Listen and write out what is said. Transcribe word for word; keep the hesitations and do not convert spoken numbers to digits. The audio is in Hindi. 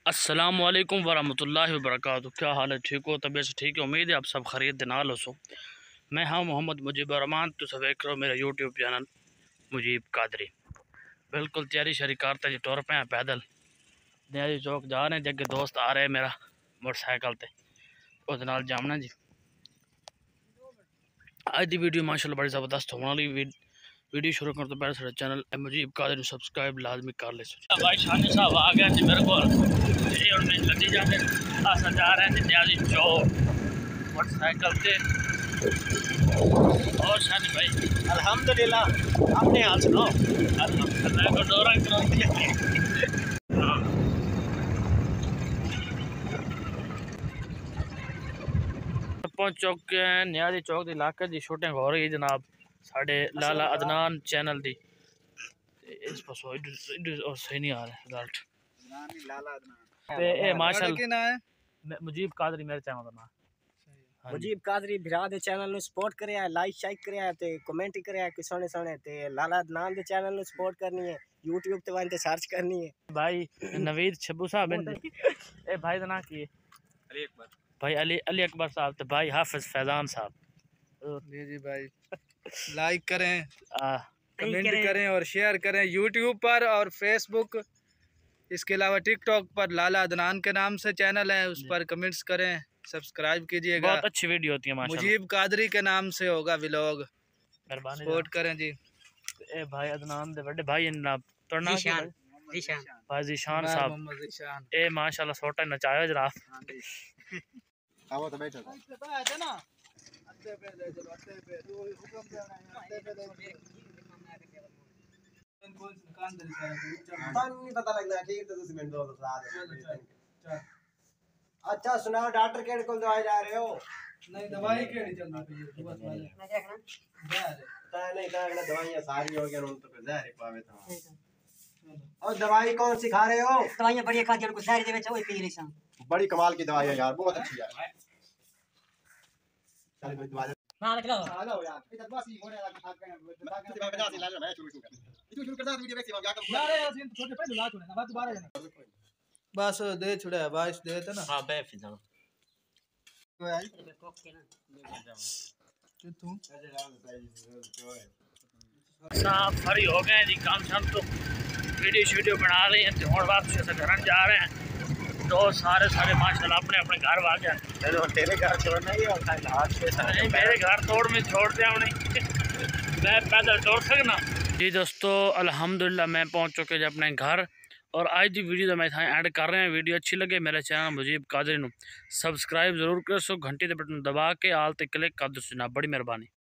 अस्सलामुअलैकुम वरहमतुल्लाहि वबरकातुहू। क्या हाल है? ठीक हो? तबीयत से ठीक है? उम्मीद है आप सब खरीद दिनाल हो सो। मैं हाँ मोहम्मद मुजीब रहमान, तो सब एक करो मेरा यूट्यूब चैनल मुजीब कादरी। बिल्कुल तैयारी शरी करते जी टुर पे हैं पैदल न्याजी चौक जा रहे हैं। जगे दोस्त आ रहे हैं मेरा मोटरसाइकिल ते उस नाल जामना जी। अज की वीडियो माशाल्लाह बड़ी ज़बरदस्त होने वाली। वीडियो शुरू करने तो पहले साढ़े चैनल मुजीब कादरी सब्सक्राइब लाजमी कर ले। भाई शानी साहब आ गया जी मेरे को लगी जाने अस जा रहे हैं न्याजी चौक मोटरसाइकिल से। और शानी भाई अल्हम्दुलिल्लाह, अपने हाल सुनाओ। अल्हम्दुलिल्लाह को डोरा करो पहुंच चुके हैं न्याजी चौक के इलाके की शूटिंग हो रही है जनाब साढ़े लाला अदनान चैनल दी। इस पास और सही नहीं आ रहा रिजल्ट ते ए माशाल्लाह मुजीब कादरी मेरे चैनल का नाम मुजीब कादरी भरा दे चैनल नु सपोर्ट करे, लाइक शाइक करे ते कमेंट करे कि सोने सोने ते लाला अदनान दे चैनल नु सपोर्ट करनी है। यूट्यूब ते वांते सर्च करनी है। भाई नवीद छब्बू साहब ए भाई दा नाम की है? अली अकबर भाई अली अली अकबर साहब ते भाई हाफिज फैजान साहब जी जी भाई लाइक करें, आ, कमेंट करें और शेयर करें यूट्यूब पर और फेसबुक, इसके अलावा टिकटॉक पर लाला अदनान के नाम से चैनल है, उस पर कमेंट्स करें, सब्सक्राइब कीजिएगा। बहुत अच्छी वीडियो होती है माशाल्लाह। मुजीब कादरी के नाम से होगा व्लॉग, मेहरबानी सपोर्ट करें जी। ए भाई अदनान दे बड़े भाई जनाब तोड़ा जीशान जीशान भाई जीशान साहब मोहम्मद ईशान ए माशाल्लाह सोटा नचायो जनाब। आओ तो बैठो ना अड्डे पे ले चलो, अड्डे पे तू हुक्म देना है, अड्डे पे ले नहीं पता लगना ठीक तो तुम मिनट दो तो आ अच्छा सुनाओ डॉक्टर केड़े को दवाई जा रहे हो? नहीं दवाई केड़ी चलदी पई है बस वाले मैं देखना ता नहीं ता ना दवाइयां सारी हो गई उन तो फिर जहर पावे था। और दवाई कौन सी खा रहे हो? दवाइयां बढ़िया खा जड़ को जहर दे विच ओए पी रही सा। बड़ी कमाल की दवाई है यार, बहुत अच्छी है। चल कोई दवाई हां लिख लो आ लो यार इधर बस ही हो रहा है खा के बता के बजा से ला लो। मैं शुरू शुरू कर तू शुरू कर दा वीडियो देख क्या कर यार यार सीन छोटे पे ला छोड़े ना बात दोबारा जाना बस दे छुड़ा है बाईस दे थे ना। हां बे फिजा तो यार कोक के ना कि तू साहब फ्री हो गए जी काम शाम तो वीडियो वीडियो बना रहे हैं तो हुन वापस से घर जा रहे हैं। तो सारे सारे माशाल्लाह अपने अपने घर आ गए। चलो तेरे घर छोड़ना ही और खाई हाथ पे नहीं मेरे घर तोड़ में छोड़ दिया उन्हें मैं पैदल छोड़ सकना जी। दोस्तों अल्हम्दुलिल्लाह मैं पहुंच चुके अपने घर और आज की वीडियो तो मैं था ऐड कर रहे हैं। वीडियो अच्छी लगे मेरे चैनल मुजीब कादरी नु सब्सक्राइब जरूर कर सो, घंटी के बटन दबा के आल ते क्लिक कर दो। बड़ी मेहरबानी।